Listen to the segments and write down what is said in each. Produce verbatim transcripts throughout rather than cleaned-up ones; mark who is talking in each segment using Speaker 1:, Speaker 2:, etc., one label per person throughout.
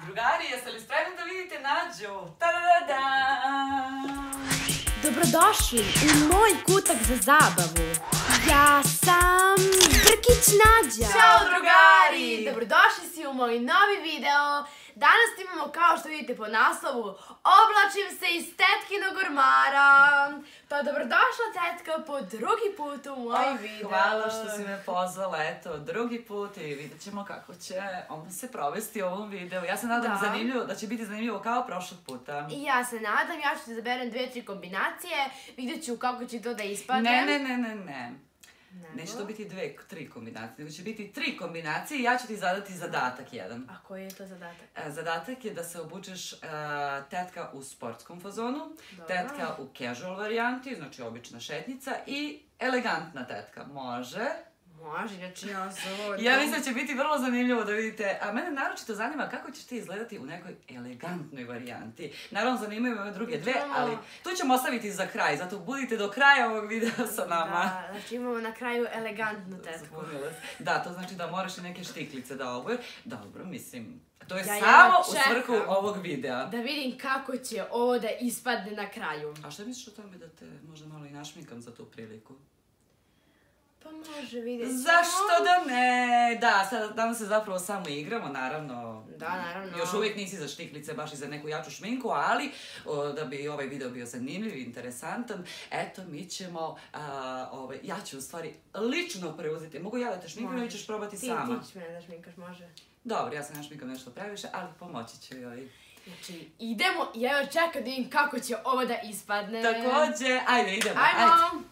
Speaker 1: Drugari, jeste li spremni da vidite Nađu? Ta-da-da-da!
Speaker 2: Dobrodošli u moj kutak za zabavu. Ja sam Brkić Nađa.
Speaker 3: Ćao drugari! Dobrodošli si u moj novi video. Danas imamo, kao što vidite po naslovu, oblačim se iz tetkinog ormara. Pa dobrodošla tetka po drugi put u moj
Speaker 1: oh,
Speaker 3: video.
Speaker 1: Hvala što si me pozvala, eto, drugi put i vidjet ćemo kako će on se provesti u ovom videu. Ja se nadam da. zanimljivo, da će biti zanimljivo kao prošlog puta.
Speaker 3: I ja se nadam, ja ću da zaberem dve, tri kombinacije, vidjet ću kako će to da ispadne.
Speaker 1: Ne, ne, ne, ne, ne. Neće to biti dve, tri kombinacije, nego će biti tri kombinacije i ja ću ti zadati zadatak jedan.
Speaker 3: A koji je to zadatak?
Speaker 1: Zadatak je da se obučeš uh, tetka u sportskom fazonu, Dobro. tetka u casual varijanti, znači obična šetnica i elegantna tetka. Može?
Speaker 3: Može, znači ja sam ovo...
Speaker 1: Ja mislim da će biti vrlo zanimljivo da vidite, a mene naročito zanima kako ćeš ti izgledati u nekoj elegantnoj varijanti. Naravno, zanimaju ove druge dve, ali tu ćemo ostaviti za kraj, zato budite do kraja ovog videa sa nama.
Speaker 3: Da, znači imamo na kraju elegantnu tetku.
Speaker 1: Da, to znači da moraš i neke štiklice da obuješ. Dobro, mislim, to je ja samo u svrhu ovog videa.
Speaker 3: Da vidim kako će ovo da ispadne na kraju.
Speaker 1: A šta misliš o tome da te možda malo i našminkam za tu priliku?
Speaker 3: Pa može, vidjet ćemo.
Speaker 1: Zašto da ne? Da, sada danas se zapravo samo igramo, naravno.
Speaker 3: Da, naravno.
Speaker 1: Još uvijek nisi za štiklice, baš i za neku jaču šminku, ali o, da bi ovaj video bio zanimljiv i interesantan, eto, mi ćemo, a, ovaj, ja ću u stvari lično preuzeti. Mogu ja da te šminkam ili ćeš probati
Speaker 3: ti,
Speaker 1: sama?
Speaker 3: Ti ćeš mene da šminkaš, može.
Speaker 1: Dobro, ja sam ja šminkam nešto previše, ali pomoći ću joj.
Speaker 3: Znači, idemo i evo čekam da vidim kako će ovo da ispadne.
Speaker 1: Takođe, ajde, idemo,
Speaker 3: ajmo. ajde.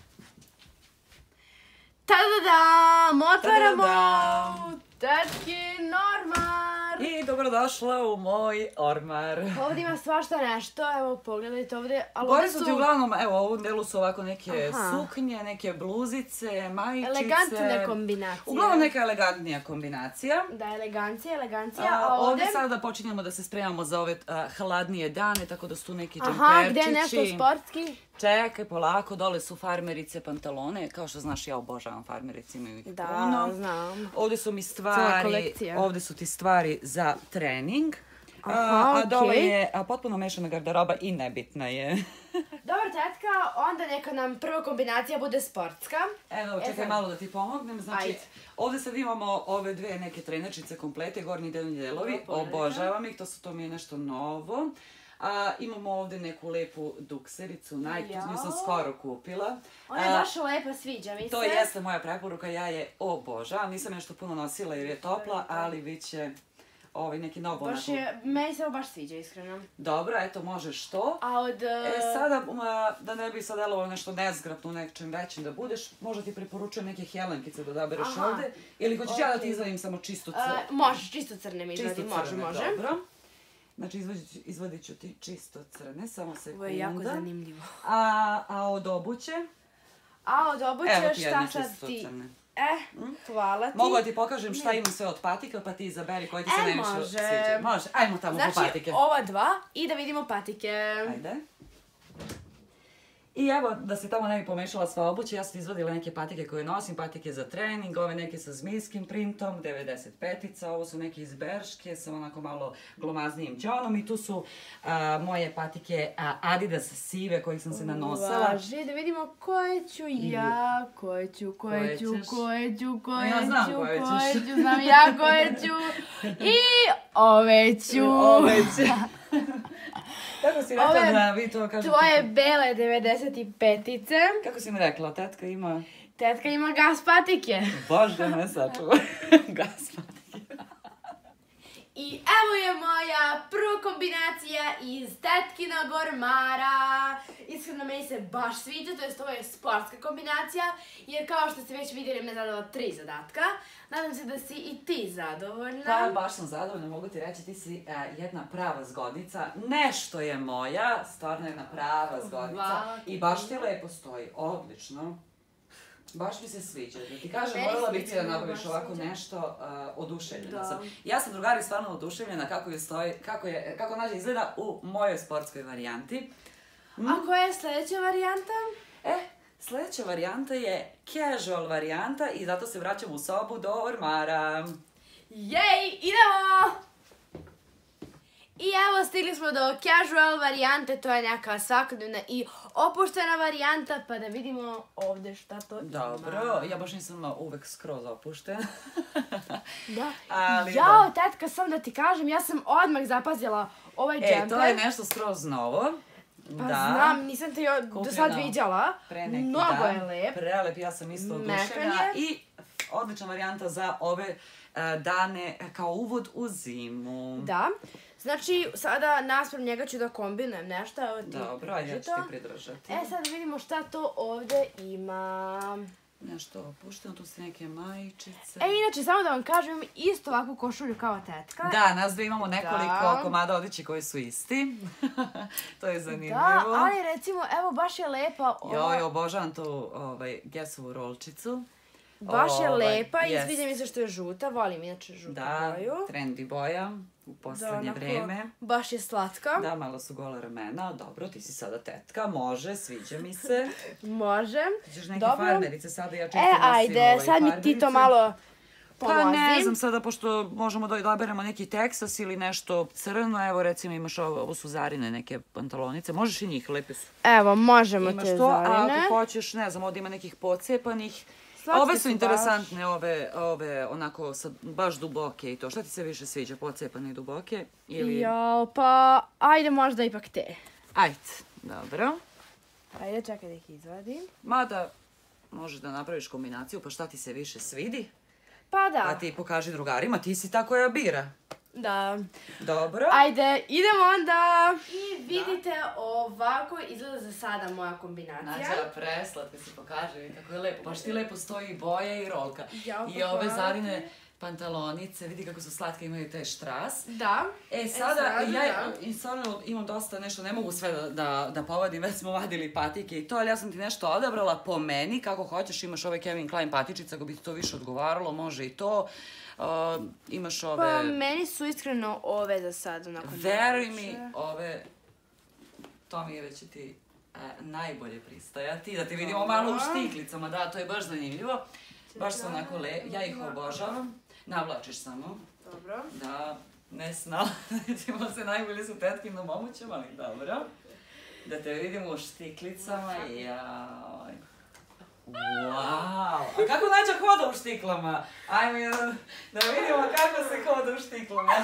Speaker 3: Ta-da-dam! Otvaramo tetkin ormar!
Speaker 1: I dobrodošla u moj ormar.
Speaker 3: Ovdje ima svašta nešto, evo pogledajte ovdje.
Speaker 1: Gore su ti uglavnom, evo u ovom delu su ovako neke suknje, neke bluzice, majičice.
Speaker 3: Elegantne kombinacije.
Speaker 1: Uglavnom neka elegantnija kombinacija.
Speaker 3: Da, elegancija, elegancija. A
Speaker 1: ovdje sada počinjemo da se spremamo za ove hladnije dane, tako da su tu neki džemperčići.
Speaker 3: Aha, gdje je nešto sportski?
Speaker 1: Čekaj, polako, dole su farmerice, pantalone, kao što znaš, ja obožavam farmerice, imaju ih puno.
Speaker 3: Da, znam.
Speaker 1: Ovdje su mi stvari, ovdje su ti stvari za trening.
Speaker 3: Aha,
Speaker 1: a dole je potpuno mešana garderoba i nebitna je.
Speaker 3: Dobro, tetka, onda neka nam prva kombinacija bude sportska.
Speaker 1: Evo, čekaj malo da ti pomognem. Znači, ovdje sad imamo ove dve neke trenačice komplete, gornji i donji delovi. Obožavam ih, to su to mi je nešto novo. A, imamo ovdje neku lepu duksericu, Nike, nju sam skoro kupila.
Speaker 3: Ona je baš lepa, sviđa mi se.
Speaker 1: To jeste moja preporuka, ja je obožavam. Nisam nešto puno nosila jer je topla, ali bit će ovaj neki nov onako.
Speaker 3: Baš je, meni se ovo baš sviđa, iskreno.
Speaker 1: Dobro, eto, možeš to.
Speaker 3: A od...
Speaker 1: E, sada, da ne bi sad delovalo nešto nezgrapno u nečem većim da budeš, možda ti preporučujem neke helenkice da odabereš ovdje. Ili hoćeš ja da ti izvadim samo čisto crne?
Speaker 3: Možeš, čisto crne mi izvadim, može, može.
Speaker 1: Dobro. Znači, izvadit ću ti čisto crne, samo sekunda.
Speaker 3: Ovo je jako zanimljivo.
Speaker 1: A od obuće?
Speaker 3: A od obuće šta sad ti... Eh, hvala ti.
Speaker 1: Mogu da ti pokažem šta imam sve od patika, pa ti izaberi koji ti se najviše sviđa. Može. Ajmo tamo po patike.
Speaker 3: Znači, ova dva i da vidimo patike.
Speaker 1: Ajde. I evo, da se tamo ne bi pomešala sva obuća, ja sam izvadila neke patike koje nosim, patike za trening, ove neke sa zmijskim printom, devedeset petica, ovo su neke iz Berške sa onako malo glomaznijim ćonom i tu su moje patike Adidas sive kojih sam se nanosila.
Speaker 3: Važi, da vidimo koje ću ja, koje ću, koje ću, koje ću, koje ću,
Speaker 1: ja znam koje ćeš.
Speaker 3: Znam ja koje ću i ove ću.
Speaker 1: Ove ću. Kako si rekla da vi to kažete?
Speaker 3: Tvoje bele devedeset petice.
Speaker 1: Kako si mi rekla, tetka ima...
Speaker 3: Tetka ima gas patike.
Speaker 1: Bože, me sačuva. Gas patike.
Speaker 3: I evo je moja prva kombinacija iz tetkinog ormara. Iskreno, meni se baš sviđa, to jest ovo je sportska kombinacija, jer kao što ste već vidjeli, me zadala tri zadatka. Nadam se da si i ti zadovoljna.
Speaker 1: Pa, baš sam zadovoljna, mogu ti reći, ti si jedna prava zgodnica. Nešto je moja, stvarno jedna prava zgodnica. I baš ti lepo stoji, odlično. Baš mi se sviđa. Da ti kažem, morala bih ti da nabaviš ovako nešto, oduševljena sam. Ja sam, drugari, stvarno oduševljena kako je stoji, kako Nađa izgleda u mojoj sportskoj varijanti.
Speaker 3: A koja je sljedeća varijanta?
Speaker 1: E, sljedeća varijanta je casual varijanta i zato se vraćam u sobu do ormara.
Speaker 3: Jej, idemo! I evo, stigli smo do casual varijante, to je neka svakodnevna i opuštena varijanta, pa da vidimo ovde šta to ima.
Speaker 1: Dobro, ja baš nisam uvek skroz opuštena.
Speaker 3: Da.
Speaker 1: Ali
Speaker 3: Jao,
Speaker 1: da.
Speaker 3: tetka, sam da ti kažem, ja sam odmah zapazila ovaj džemper.
Speaker 1: E, to je nešto skroz novo.
Speaker 3: Pa
Speaker 1: Da.
Speaker 3: znam, nisam te jo do sad
Speaker 1: Kupljeno
Speaker 3: viđala.
Speaker 1: Pre neki
Speaker 3: Mnogo
Speaker 1: dan.
Speaker 3: je lep.
Speaker 1: Prelep, ja sam isto
Speaker 3: Mekan
Speaker 1: oduševljena.
Speaker 3: je.
Speaker 1: I odlična varijanta za ove uh, dane kao uvod u zimu.
Speaker 3: Da. Znači, sada naspram njega ću da kombinujem nešto. Evo ti
Speaker 1: Dobro, ajde ja ću
Speaker 3: drži
Speaker 1: ti
Speaker 3: to.
Speaker 1: pridržati.
Speaker 3: E, sad vidimo šta to ovde ima.
Speaker 1: Nešto opušteno, tu su neke majičice.
Speaker 3: E, inače, samo da vam kažem, imam isto ovakvu košulju kao tetka.
Speaker 1: Da, nas dve imamo nekoliko
Speaker 3: Da.
Speaker 1: komada odeće koji su isti. To je zanimljivo.
Speaker 3: Da, ali recimo, evo, baš je lepa ova...
Speaker 1: Joj, obožavam tu ovaj, Guessovu rolčicu.
Speaker 3: Baš je
Speaker 1: Ovaj,
Speaker 3: lepa i
Speaker 1: jest.
Speaker 3: sviđa mi se što je žuta, volim inače žutu
Speaker 1: Da,
Speaker 3: boju.
Speaker 1: trendy boja u
Speaker 3: Da,
Speaker 1: poslednje
Speaker 3: onako,
Speaker 1: vreme.
Speaker 3: baš je slatka.
Speaker 1: Da, malo su gola ramena. Dobro, ti si sada tetka, može, sviđa mi se.
Speaker 3: Može.
Speaker 1: Ćeš neke
Speaker 3: Dobro.
Speaker 1: farmerice sada, ja često
Speaker 3: E,
Speaker 1: nosim
Speaker 3: ajde,
Speaker 1: ovaj
Speaker 3: sad mi ti to
Speaker 1: farmerice.
Speaker 3: malo
Speaker 1: Pa
Speaker 3: pomozi.
Speaker 1: ne znam sada, pošto možemo da odaberemo neki Texas ili nešto crno, evo recimo imaš ovo, ovo su Zarine neke pantalonice, možeš i njih, lepe su.
Speaker 3: Evo, možemo
Speaker 1: Imaš
Speaker 3: te
Speaker 1: to, a
Speaker 3: Zarine.
Speaker 1: ako hoćeš, ne znam, ovdje ima nekih pocepanih.
Speaker 3: Slatke
Speaker 1: Ove
Speaker 3: su
Speaker 1: su interesantne, ove, ove onako sad baš duboke i to. Šta ti se više sviđa, pocepane i duboke? Ili...
Speaker 3: Jao, pa ajde možda ipak te.
Speaker 1: Ajde, dobro.
Speaker 3: Ajde, čekaj da ih izvadim.
Speaker 1: Mada možeš da napraviš kombinaciju, pa šta ti se više svidi?
Speaker 3: Pa da.
Speaker 1: A ti pokaži drugarima, ti si ta koja bira.
Speaker 3: Da.
Speaker 1: Dobro.
Speaker 3: Ajde, idemo onda. I vidite, ovako izgleda za sada moja kombinacija.
Speaker 1: Nađa, preslatka si pokaže, vidi kako je lepo. Baš ti lepo stoji i boja i rolka.
Speaker 3: Jao,
Speaker 1: I
Speaker 3: pa
Speaker 1: ove
Speaker 3: hvala
Speaker 1: Zarine
Speaker 3: ti.
Speaker 1: pantalonice, vidi kako su slatke, imaju taj štras.
Speaker 3: Da.
Speaker 1: E, sada,
Speaker 3: sada,
Speaker 1: ja
Speaker 3: da.
Speaker 1: i stvarno imam dosta nešto, ne mogu sve da, da, da povadim, već smo vadili patike i to, ali ja sam ti nešto odabrala po meni, kako hoćeš, imaš ove Calvin Klein patičice, ako bi ti to više odgovaralo, može i to. Uh, imaš ove...
Speaker 3: Pa meni su iskreno ove za sad onako
Speaker 1: Veruj
Speaker 3: najlepše.
Speaker 1: mi, ove, to mi je već ti e, najbolje pristajati, da ti vidimo
Speaker 3: Dobro.
Speaker 1: malo u štiklicama, da, to je baš zanimljivo. Baš su onako le, ja ih obožavam. Navlačiš samo,
Speaker 3: Dobro.
Speaker 1: da ne snalazimo se, najbolje su tetkinom obućem, ali dobro. Da te vidimo u štiklicama, jaj. Wow! A kako Nađa hoda u štiklama? Ajme, da vidimo kako se hoda u štiklama.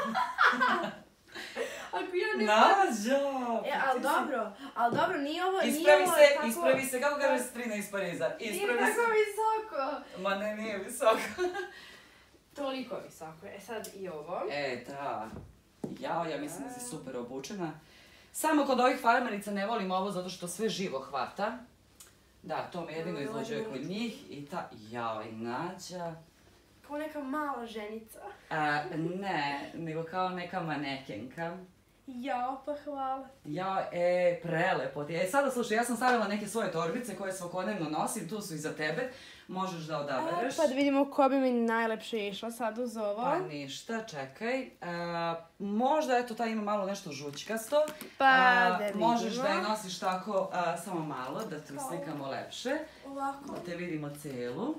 Speaker 3: Ako ja ne...
Speaker 1: Nađa!
Speaker 3: E, ali dobro, ali dobro, nije ovo, nije
Speaker 1: Ispravi
Speaker 3: ovo
Speaker 1: se,
Speaker 3: tako...
Speaker 1: ispravi se, kako kaže strina iz Pariza?
Speaker 3: Nije
Speaker 1: Ispravi
Speaker 3: tako
Speaker 1: se.
Speaker 3: visoko.
Speaker 1: Ma ne, nije visoko.
Speaker 3: Toliko visoko. E sad i ovo.
Speaker 1: E, da. Jao, ja mislim da si super obučena. Samo kod ovih farmerica ne volim ovo zato što sve živo hvata. Da, to me jedino izlađuje kod njih i ta... Jao, i Nađa.
Speaker 3: Kao neka mala ženica.
Speaker 1: A, ne, nego kao neka manekenka.
Speaker 3: Jao, pa hvala.
Speaker 1: Ja, e, prelepo ti. E, sada slušaj, ja sam stavila neke svoje torbice koje svakodnevno nosim, tu su i za tebe. Možeš da odabereš.
Speaker 3: E, pa da vidimo ko bi mi najlepše išla sad uz ovo.
Speaker 1: Pa ništa, čekaj. A, možda, eto, ta ima malo nešto žućkasto.
Speaker 3: Pa
Speaker 1: A,
Speaker 3: da vidimo.
Speaker 1: Možeš da je nosiš tako, a, samo malo, da te slikamo lepše.
Speaker 3: Ovako.
Speaker 1: Da te vidimo celu.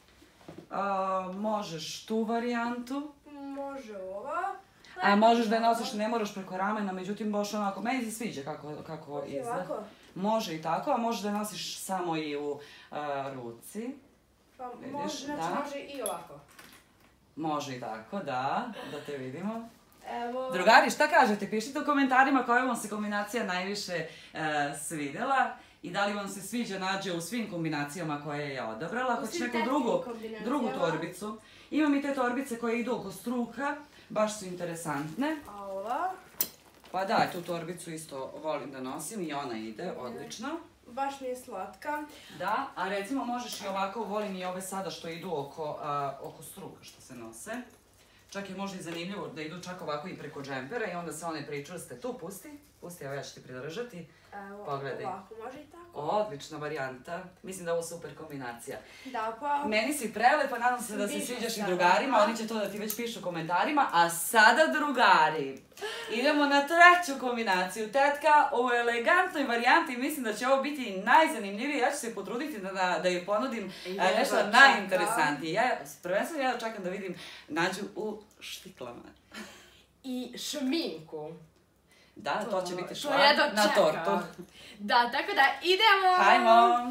Speaker 1: A, možeš tu varijantu.
Speaker 3: Može ova.
Speaker 1: A možeš da je nosiš, ne moraš preko ramena, međutim baš onako, meni se sviđa kako, kako
Speaker 3: Može
Speaker 1: izgleda.
Speaker 3: ovako?
Speaker 1: Može i tako, a možeš da je nosiš samo i u a, ruci.
Speaker 3: Pa
Speaker 1: Vidiš,
Speaker 3: može, znači
Speaker 1: da.
Speaker 3: može i ovako.
Speaker 1: Može i tako, da, da te vidimo.
Speaker 3: Evo.
Speaker 1: Drugari, šta kažete? Pišite u komentarima koja vam se kombinacija najviše e, svidjela i da li vam se sviđa Nađa u svim kombinacijama koje je odabrala. Ako ćeš
Speaker 3: svim
Speaker 1: neku
Speaker 3: tetkinim
Speaker 1: drugu,
Speaker 3: kombinacijama.
Speaker 1: drugu torbicu. Imam i te torbice koje idu oko struka, baš su interesantne.
Speaker 3: A ova?
Speaker 1: Pa da, tu torbicu isto volim da nosim i ona ide, odlično.
Speaker 3: Baš mi je slatka.
Speaker 1: Da, a recimo možeš i ovako, volim i ove sada što idu oko, a, oko struka što se nose. Čak je možda i zanimljivo da idu čak ovako i preko džempera i onda se one pričvrste. Tu, pusti, pusti, evo ja ću ti pridržati.
Speaker 3: Evo,
Speaker 1: Pogledaj.
Speaker 3: ovako može i tako.
Speaker 1: Odlična varijanta, mislim da je ovo super kombinacija.
Speaker 3: Da, pa...
Speaker 1: Meni si prelepa, nadam se da se
Speaker 3: Sviđa
Speaker 1: sviđaš i
Speaker 3: se,
Speaker 1: drugarima,
Speaker 3: da.
Speaker 1: oni će to da ti već pišu u komentarima. A sada drugari, idemo na treću kombinaciju. Tetka u elegantnoj varijanti, mislim da će ovo biti najzanimljivije. Ja ću se potruditi da, da, da joj ponudim
Speaker 3: Jedva
Speaker 1: a, nešto
Speaker 3: čekam.
Speaker 1: najinteresantnije. Ja prvenstveno ja čekam da vidim Nađu u štiklama.
Speaker 3: i šminku.
Speaker 1: Da, to će biti
Speaker 3: To
Speaker 1: šlag
Speaker 3: je do
Speaker 1: na
Speaker 3: čeka.
Speaker 1: tortu.
Speaker 3: Da, tako da idemo!
Speaker 1: Hajmo!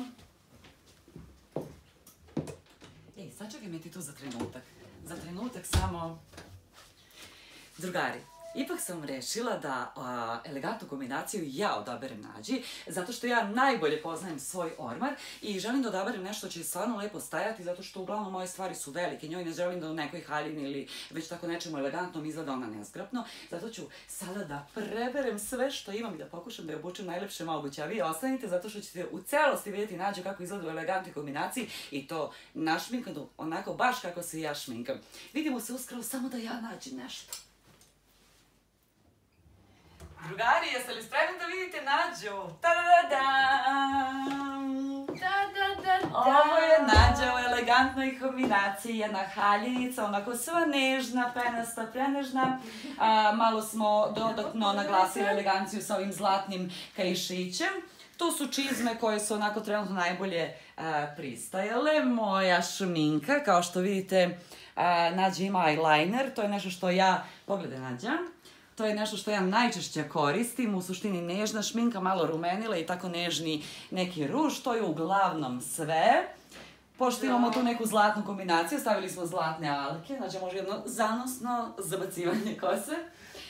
Speaker 1: Ej, sačekaj me ti tu za trenutak. Za trenutak samo... Drugari, ipak sam rešila da a, elegantnu kombinaciju ja odaberem Nađi, zato što ja najbolje poznajem svoj ormar i želim da odaberem nešto što će stvarno lepo stajati, zato što uglavnom moje stvari su velike, njoj ne želim da u nekoj haljini ili već tako nečemu elegantnom izgleda ona nezgrapno, zato ću sada da preberem sve što imam i da pokušam da je obučem najlepše moguće, a vi ostanite zato što ćete u celosti vidjeti Nađu kako izgleda u elegantnoj kombinaciji i to našminkanu onako baš kako se i ja šminkam. Vidimo se uskoro, samo da ja nađem nešto. Drugari, jeste li spremni da vidite Nađu? Ta-da-da-dam!
Speaker 3: Da-da-da-da!
Speaker 1: Ovo je Nađa u elegantnoj kombinaciji, jedna haljinica, onako sva nežna, penasta, prenežna. A, malo smo dodatno naglasili eleganciju sa ovim zlatnim kaišićem. Tu su čizme koje su onako trenutno najbolje a, pristajale. Moja šminka, kao što vidite, a, Nađa ima eyeliner, to je nešto što ja... Pogledaj, Nađa. To je nešto što ja najčešće koristim, u suštini nežna šminka, malo rumenila i tako nežni neki ruž, to je uglavnom sve. Pošto imamo tu neku zlatnu kombinaciju, stavili smo zlatne alke, znači može jedno zanosno zabacivanje kose.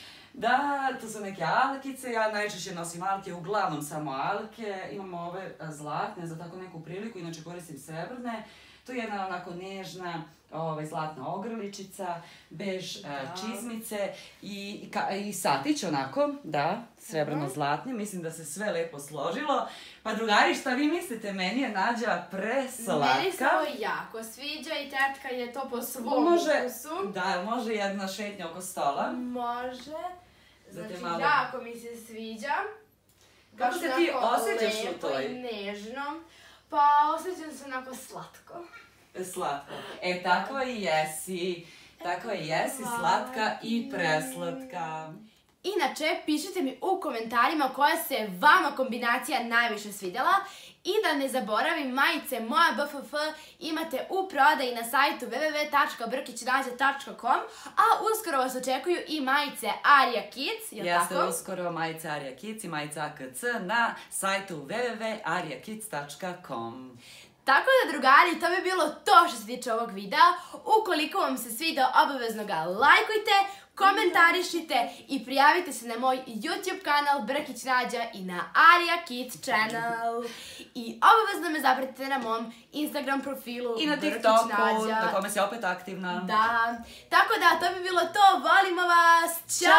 Speaker 1: Da, tu su neke alkice, ja najčešće nosim alke, uglavnom samo alke, imamo ove zlatne za tako neku priliku, inače koristim srebrne. Tu je jedna onako nežna ovaj, zlatna ogrličica, bež uh, čizmice i, ka, i satić onako, da, srebrno-zlatni. Mislim da se sve lepo složilo. Pa drugari, šta vi mislite? Meni je Nađa preslatka.
Speaker 3: Meni se ovo jako sviđa i tetka je to po svom
Speaker 1: može,
Speaker 3: ukusu.
Speaker 1: Da, može jedna šetnja oko stola.
Speaker 3: Može. Znači,
Speaker 1: malo...
Speaker 3: jako mi se sviđa.
Speaker 1: Kako se ti osjećaš u toj?
Speaker 3: Lepo i nežno. Pa osjećam se onako slatko.
Speaker 1: Slatko. E, tako i jesi. Tako i jesi, slatka i preslatka.
Speaker 3: Inače, pišite mi u komentarima koja se vama kombinacija najviše svidjela. I da ne zaboravim, majice Moja B F F imate u prodaji na sajtu w w w tačka brkić nađa tačka com, a uskoro vas očekuju i majice Arija Kids, je li tako?
Speaker 1: Jeste uskoro majice Arija Kids i majice A K C na sajtu w w w tačka arija kids tačka com.
Speaker 3: Tako da, drugari, to bi bilo to što se tiče ovog videa. Ukoliko vam se svidao, obavezno ga lajkujte, komentarišite i prijavite se na moj YouTube kanal Brkić Nađa i na Arija Kids channel. I obavezno me zapratite na mom Instagram profilu
Speaker 1: I na
Speaker 3: Brkić
Speaker 1: TikToku,
Speaker 3: Nađa.
Speaker 1: na kome si opet aktivna.
Speaker 3: Da. Tako da, to bi bilo to. Volimo vas. Ćao!